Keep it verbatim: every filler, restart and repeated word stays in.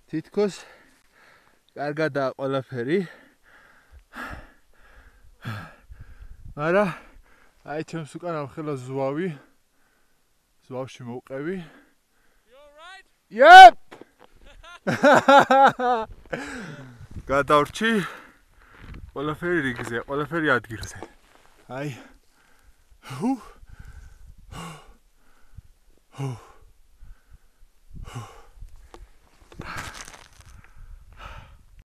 თითქოს კარგადაა ყველაფერი. არა, აი ჩემს უკან ამხელა ზვავი. ზვავში მოვყევი. Yep! გადავურჩი. ყველაფერი რიგზე, ყველაფერი ადგილზე. აი. ჰუ. ჰუ.